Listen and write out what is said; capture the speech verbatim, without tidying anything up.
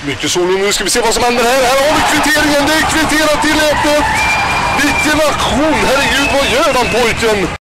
Mycket sol och nu ska vi se vad som händer här. Här har vi kvitteringen, det är kvitterat till ett. Vilken aktion, herregud, vad gör han pojken?